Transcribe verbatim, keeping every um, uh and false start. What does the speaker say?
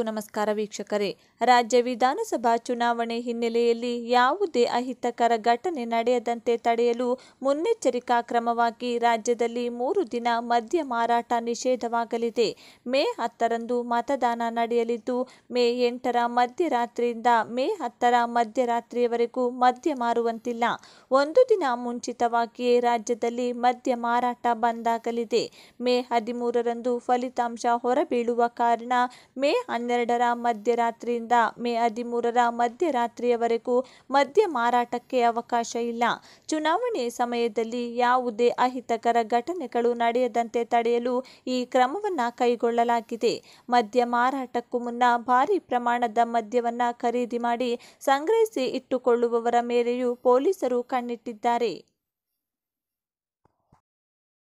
ನಮಸ್ಕಾರ ವೀಕ್ಷಕರೇ. ರಾಜ್ಯ ವಿಧಾನಸಭಾ ಚುನಾವಣೆ ಹಿನ್ನೆಲೆಯಲ್ಲಿ ಯಾವುದೇ ಅಹಿತಕರ ಘಟನೆ ನಡೆಯದಂತೆ ತಡೆಯಲು ಮುನ್ನೆಚ್ಚರಿಕಾ ಕ್ರಮವಾಗಿ ರಾಜ್ಯದಲ್ಲಿ ಮೂರು ದಿನ ಮದ್ಯ ಮಾರಾಟ ನಿಷೇಧವಾಗಲಿದೆ. ಮೇ ಹತ್ತರಂದು ಮತದಾನ ನಡೆಯಲಿದ್ದು, ಮೇ ಎಂಟರ ಮಧ್ಯರಾತ್ರಿಯಿಂದ ಮೇ ಹತ್ತರ ಮಧ್ಯರಾತ್ರಿಯವರೆಗೂ ಮದ್ಯ ಮಾರುವಂತಿಲ್ಲ. ಒಂದು ದಿನ ಮುಂಚಿತವಾಗಿಯೇ ರಾಜ್ಯದಲ್ಲಿ ಮದ್ಯ ಮಾರಾಟ ಬಂದ್ ಆಗಲಿದೆ. ಮೇ ಹದಿಮೂರರಂದು ಫಲಿತಾಂಶ ಹೊರಬೀಳುವ ಕಾರಣ ಮೇ ಹನ್ನೆರಡರ ಮಧ್ಯರಾತ್ರಿಯಿಂದ ಮೇ ಹದಿಮೂರರ ಮಧ್ಯರಾತ್ರಿಯವರೆಗೂ ಮದ್ಯ ಮಾರಾಟಕ್ಕೆ ಅವಕಾಶ ಇಲ್ಲ. ಚುನಾವಣೆ ಸಮಯದಲ್ಲಿ ಯಾವುದೇ ಅಹಿತಕರ ಘಟನೆಗಳು ನಡೆಯದಂತೆ ತಡೆಯಲು ಈ ಕ್ರಮವನ್ನು ಕೈಗೊಳ್ಳಲಾಗಿದೆ. ಮದ್ಯ ಮಾರಾಟಕ್ಕೂ ಮುನ್ನ ಭಾರೀ ಪ್ರಮಾಣದ ಮದ್ಯವನ್ನು ಖರೀದಿ ಮಾಡಿ ಸಂಗ್ರಹಿಸಿ ಇಟ್ಟುಕೊಳ್ಳುವವರ ಮೇಲೆಯೂ ಪೊಲೀಸರು ಕಣ್ಣಿಟ್ಟಿದ್ದಾರೆ.